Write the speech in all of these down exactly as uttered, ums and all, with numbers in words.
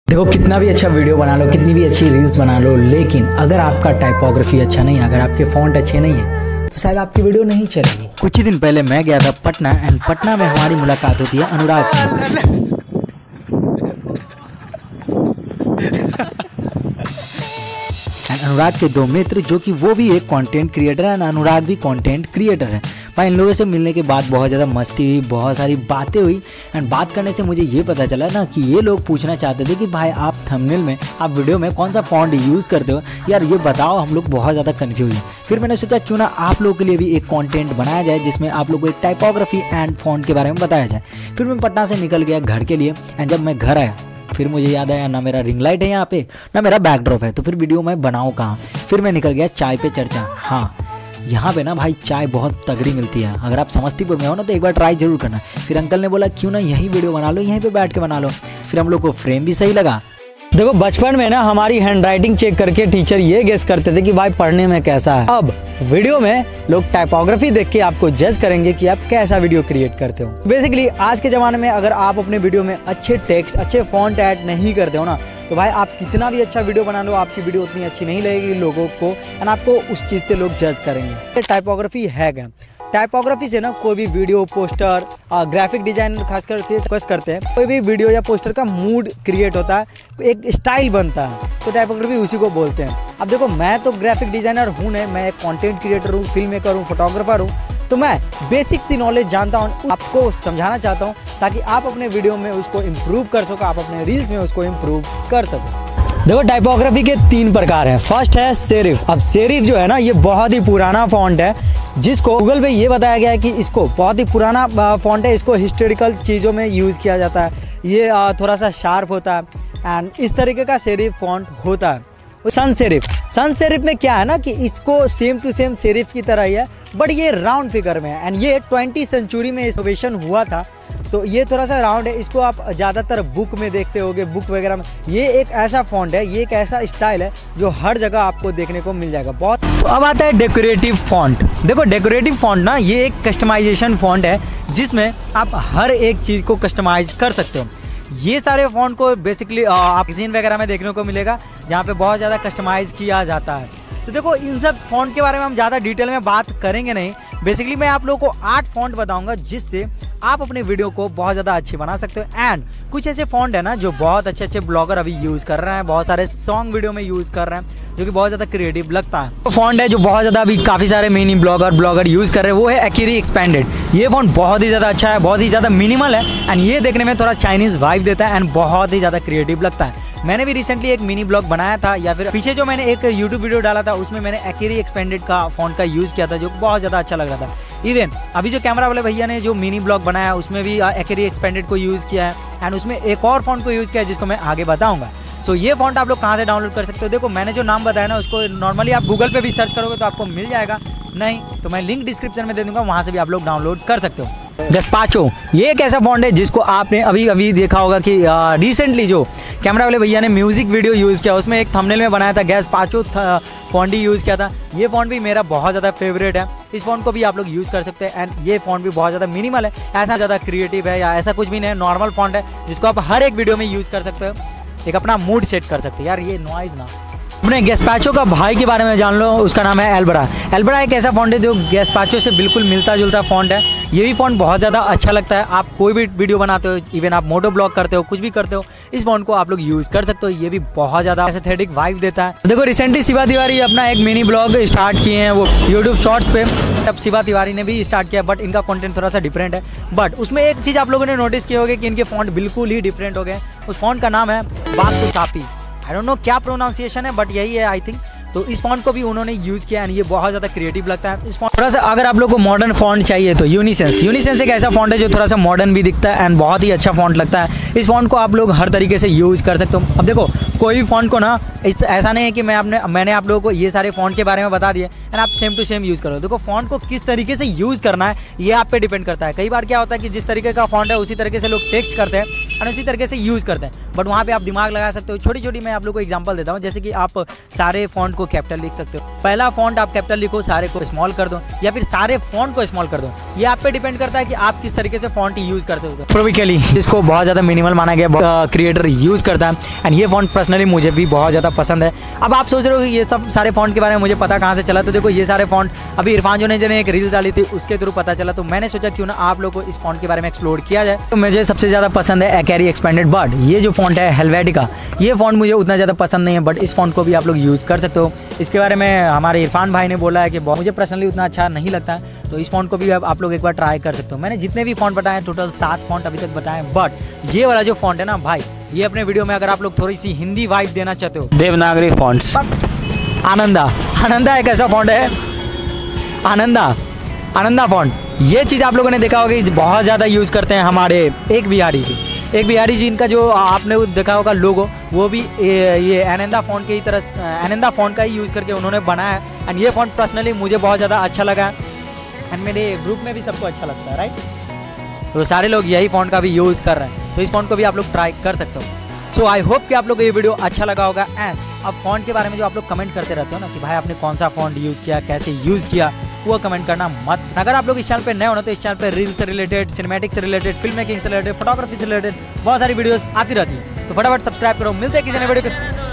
देखो कितना भी अच्छा वीडियो बना लो, कितनी भी अच्छी रील्स बना लो, लेकिन अगर आपका टाइपोग्राफी अच्छा नहीं है, अगर आपके फॉन्ट अच्छे नहीं है, तो शायद आपकी वीडियो नहीं चलेगी। कुछ ही दिन पहले मैं गया था पटना एंड पटना में हमारी मुलाकात होती है अनुराग से। एंड अनुराग के दो मित्र, जो कि वो भी एक कंटेंट क्रिएटर है एंड अनुराग भी कंटेंट क्रिएटर है। भाई इन लोगों से मिलने के बाद बहुत ज़्यादा मस्ती हुई, बहुत सारी बातें हुई एंड बात करने से मुझे ये पता चला ना कि ये लोग पूछना चाहते थे कि भाई आप थंबनेल में, आप वीडियो में कौन सा फॉन्ट यूज़ करते हो यार, ये बताओ, हम लोग बहुत ज़्यादा कन्फ्यूज हैं। फिर मैंने सोचा क्यों ना आप लोगों के लिए भी एक कंटेंट बनाया जाए जिसमें आप लोग को एक टाइपोग्राफी एंड फॉन्ट के बारे में बताया जाए। फिर मैं पटना से निकल गया घर के लिए एंड जब मैं घर आया फिर मुझे याद आया ना मेरा रिंग लाइट है यहाँ पे, ना मेरा बैकड्रॉप है, तो फिर वीडियो मैं बनाऊँ कहाँ। फिर मैं निकल गया चाय पे चर्चा। हाँ, यहाँ पे ना भाई चाय बहुत तगड़ी मिलती है, अगर आप समस्तीपुर में हो ना तो एक बार ट्राई जरूर करना। फिर अंकल ने बोला क्यों ना यही वीडियो बना लो, यहीं पे बैठ के बना लो। फिर हम लोग को फ्रेम भी सही लगा। देखो बचपन में ना हमारी हैंडराइटिंग चेक करके टीचर ये गेस करते थे कि भाई पढ़ने में कैसा है। अब वीडियो में लोग टाइपोग्राफी देख के आपको जज करेंगे कि आप कैसा वीडियो क्रिएट करते हो। बेसिकली आज के ज़माने में अगर आप अपने वीडियो में अच्छे टेक्स्ट, अच्छे फॉन्ट ऐड नहीं करते हो ना, तो भाई आप कितना भी अच्छा वीडियो बना लो, आपकी वीडियो उतनी अच्छी नहीं लगेगी लोगों को एंड आपको उस चीज़ से लोग जज करेंगे। टाइपोग्राफी है क्या? टाइपोग्राफी से ना कोई भी वीडियो, पोस्टर, ग्राफिक डिजाइनर खासकर फोकस करते हैं, कोई भी वीडियो या पोस्टर का मूड क्रिएट होता है, एक स्टाइल बनता है, तो टाइपोग्राफी उसी को बोलते हैं। अब देखो मैं तो ग्राफिक डिजाइनर हूँ नहीं, मैं एक कंटेंट क्रिएटर हूँ, फिल्म मेकर हूँ, फोटोग्राफर हूँ, तो मैं बेसिक सी नॉलेज जानता हूँ, आपको समझाना चाहता हूँ ताकि आप अपने वीडियो में उसको इम्प्रूव कर सको, आप अपने रील्स में उसको इम्प्रूव कर सको। देखो टाइपोग्राफी के तीन प्रकार हैं। फर्स्ट है सेरिफ। अब सेरिफ जो है ना, ये बहुत ही पुराना फॉन्ट है जिसको गूगल पे ये बताया गया है कि इसको बहुत ही पुराना फॉन्ट है, इसको हिस्टोरिकल चीज़ों में यूज़ किया जाता है, ये थोड़ा सा शार्प होता है एंड इस तरीके का सेरिफ फॉन्ट होता है। सन सेरिफ, सन सेरिफ में क्या है ना कि इसको सेम टू सेम सेरिफ की तरह ही है, बट ये राउंड फिगर में है एंड ये ट्वेंटी सेंचुरी में इनोवेशन हुआ था, तो ये थोड़ा सा राउंड है। इसको आप ज़्यादातर बुक में देखते होगे, बुक वगैरह में। ये एक ऐसा फॉन्ट है, ये एक ऐसा स्टाइल है जो हर जगह आपको देखने को मिल जाएगा बहुत। तो अब आता है डेकोरेटिव फॉन्ट। देखो डेकोरेटिव फॉन्ट ना ये एक कस्टमाइजेशन फॉन्ट है जिसमें आप हर एक चीज़ को कस्टमाइज कर सकते हो। ये सारे फॉन्ट को बेसिकली आप मैगज़ीन वगैरह में देखने को मिलेगा जहाँ पे बहुत ज़्यादा कस्टमाइज़ किया जाता है। तो देखो इन सब फॉन्ट के बारे में हम ज़्यादा डिटेल में बात करेंगे नहीं। बेसिकली मैं आप लोगों को आठ फॉन्ट बताऊंगा जिससे आप अपने वीडियो को बहुत ज़्यादा अच्छी बना सकते हो। एंड कुछ ऐसे फॉन्ट है ना जो बहुत अच्छे अच्छे ब्लॉगर अभी यूज़ कर रहे हैं, बहुत सारे सॉन्ग वीडियो में यूज़ कर रहे हैं, जो कि बहुत ज़्यादा क्रिएटिव लगता है। तो फॉन्ट है जो बहुत ज़्यादा अभी काफ़ी सारे मिनी ब्लॉगर ब्लॉगर यूज़ कर रहे हैं, वो है एक्यूरी एक्सपेंडेड। ये फॉन्ट बहुत ही ज़्यादा अच्छा है, बहुत ही ज़्यादा मिनिमल है एंड ये देखने में थोड़ा चाइनीज़ वाइब देता है एंड बहुत ही ज़्यादा क्रिएटिव लगता है। मैंने भी रिसेंटली एक मिनी ब्लॉग बनाया था, या फिर पीछे जो मैंने एक यूट्यूब वीडियो डाला था उसमें मैंने एक्यूरी एक्सपेंडेड का फॉन्ट का यूज़ किया था, जो बहुत ज़्यादा अच्छा लग रहा था। इवन अभी जो कैमरा वाले भैया ने जो मिनी ब्लॉग बनाया उसमें भी एक्यूरी एक्सपेंडेड को यूज़ किया है एंड उसमें एक और फॉन्ट को यूज़ किया है जिसको मैं आगे बताऊंगा। सो ये फॉन्ट आप लोग कहाँ से डाउनलोड कर सकते हो? देखो मैंने जो नाम बताया ना उसको नॉर्मली आप गूगल पे भी सर्च करोगे तो आपको मिल जाएगा, नहीं तो मैं लिंक डिस्क्रिप्शन में दे दूंगा, वहाँ से भी आप लोग डाउनलोड कर सकते हो। गस्पाचो ये एक ऐसा फॉन्ट है जिसको आपने अभी अभी देखा होगा कि रिसेंटली जो कैमरा वाले भैया ने म्यूजिक वीडियो यूज़ किया उसमें एक थंबनेल में बनाया था, गस्पाचो फॉन्ट ही यूज़ किया था। ये फॉन्ट भी मेरा बहुत ज़्यादा फेवरेट है, इस फॉन्ट को भी आप लोग यूज़ कर सकते हैं एंड ये फॉन्ट भी बहुत ज़्यादा मिनिमल है, ऐसा ज़्यादा क्रिएटिव है या ऐसा कुछ भी नहीं है, नॉर्मल फॉन्ट है जिसको आप हर एक वीडियो में यूज़ कर सकते हो, एक अपना मूड सेट कर सकते हैं। यार ये नॉइज़ ना, अपने गस्पाचो का भाई के बारे में जान लो, उसका नाम है एल्बरा। एल्बरा एक ऐसा फॉन्ट है जो गस्पाचो से बिल्कुल मिलता जुलता फॉन्ट है। ये भी फॉन्ट बहुत ज़्यादा अच्छा लगता है, आप कोई भी वीडियो बनाते हो, इवन आप मोटो ब्लॉग करते हो, कुछ भी करते हो, इस फॉन्ट को आप लोग यूज़ कर सकते हो। ये भी बहुत ज़्यादा एस्थेटिक वाइब देता है। देखो रिसेंटली शिवा तिवारी अपना एक मिनी ब्लॉग स्टार्ट किए हैं वो यूट्यूब शॉर्ट्स पे, अब शिवा तिवारी ने भी स्टार्ट किया, बट इनका कंटेंट थोड़ा सा डिफरेंट है। बट उसमें एक चीज़ आप लोगों ने नोटिस किए होगे कि इनके फॉन्ट बिल्कुल ही डिफरेंट हो गए। उस फॉन्ट का नाम है बाक्सो सापी, आई डोंट नो क्या प्रोनाउंसिएशन है बट यही है आई थिंक। तो इस फॉन्ट को भी उन्होंने यूज़ किया एंड ये बहुत ज़्यादा क्रिएटिव लगता है। इस फॉन्ट थोड़ा सा अगर आप लोग को मॉडर्न फॉन्ट चाहिए तो यूनिसेंस यूनिसेंस एक ऐसा फॉन्ट है जो थोड़ा सा मॉडर्न भी दिखता है एंड बहुत ही अच्छा फॉन्ट लगता है। इस फॉन्ट को आप लोग हर तरीके से यूज़ कर सकते हो। अब देखो कोई भी फॉन्ट को ना ऐसा नहीं है कि मैं आपने मैंने आप लोगों को ये सारे फॉन्ट के बारे में बता दिए एंड आप सेम टू सेम यूज़ करो। देखो फॉन्ट को किस तरीके से यूज़ करना है ये आप पे डिपेंड करता है। कई बार क्या होता है कि जिस तरीके का फॉन्ट है उसी तरीके से लोग टेक्स्ट करते हैं और उसी तरीके से यूज़ करते हैं, बट वहाँ पे आप दिमाग लगा सकते हो। छोटी छोटी मैं आप लोग को एग्जांपल देता हूँ, जैसे कि आप सारे फॉन्ट को कैपिटल लिख सकते हो। पहला फॉन्ट आप कैपिटल लिखो, सारे को स्मॉल कर दो, या फिर सारे फॉन्ट को स्मॉल कर दो। ये आप पे डिपेंड करता है कि आप किस तरीके से फॉन्ट यूज करते हो। प्रोविकली इसको बहुत ज़्यादा मिनिमल माना गया, क्रिएटर यूज करता है एंड ये फॉन्ट पर्सनली मुझे भी बहुत ज़्यादा पसंद है। अब आप सोच रहे हो कि ये सब सारे फॉन्ट के बारे में मुझे पता कहाँ से चला, तो देखो ये सारे फॉन्ट अभी इरफान जो ने जने एक रील डाली थी उसके थ्रू पता चला, तो मैंने सोचा क्यों ना आप लोग को इस फॉन्ट के बारे में एक्सप्लोर किया जाए। तो मुझे सबसे ज़्यादा पसंद है एकैरी एक्सपेंडेड बर्ड। ये जो फॉन्ट है हेलवेटिका, ये फॉन्ट मुझे उतना ज़्यादा पसंद नहीं है, बट इस फॉन्ट को भी आप लोग यूज़ कर सकते हो। इसके बारे में हमारे इरफान भाई ने बोला है कि मुझे पर्सनली उतना अच्छा नहीं लगता है, तो इस फॉन्ट को भी आप लोग एक बार ट्राई कर सकते हो। मैंने जितने भी फॉन्ट बताए टोटल सात फॉन्ट अभी तक बताए, बट ये वाला जो फॉन्ट है ना भाई, ये अपने वीडियो में अगर आप लोग थोड़ी सी हिंदी वाइब देना चाहते हो, देवनागरी फॉन्ट्स। आनंदा आनंदा एक ऐसा फॉन्ट है, आनंदा आनंदा फॉन्ट। ये चीज़ आप लोगों ने देखा होगा कि बहुत ज़्यादा यूज़ करते हैं हमारे एक बिहारी जी। एक बिहारी जी इनका जो आपने देखा होगा लोगो, वो भी ये आनंदा फॉन्ट के ही तरह आनंदा फॉन्ट का ही यूज़ करके उन्होंने बनाया है। एंड ये फॉन्ट पर्सनली मुझे बहुत ज़्यादा अच्छा लगा एंड मेरे ग्रुप में भी सबको अच्छा लगता है, राइट। तो सारे लोग यही फॉन्ट का भी यूज़ कर रहे हैं, तो इस फॉन्ट को भी आप लोग ट्राई कर सकते हो। सो आई होप कि आप लोग को ये वीडियो अच्छा लगा होगा। एंड अब फॉन्ट के बारे में जो आप लोग कमेंट करते रहते हो ना कि भाई आपने कौन सा फॉन्ट यूज़ किया, कैसे यूज़ किया, वो कमेंट करना मत। अगर आप लोग इस चैनल पे नए हो ना, तो इस चैनल पे रील्स से रिलेटेड, सिनेमैटिक से रिलेटेड, फिल्म मेकिंग से रिलेटेड, फोटोग्राफी से रिलेटेड बहुत सारी वीडियोस आती रहती है, तो फटाफट सब्सक्राइब करो। मिलते हैं किसी नए वीडियो के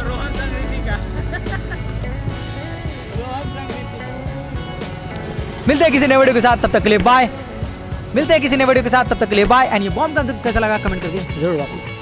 मिलते हैं किसी नए वीडियो के साथ, तब तक के लिए बाय। मिलते हैं किसी नए वीडियो के साथ, तब तक के लिए बाय। एंड ये बॉम्ब कंसेप्ट कैसा लगा कमेंट करके जरूर बताइए।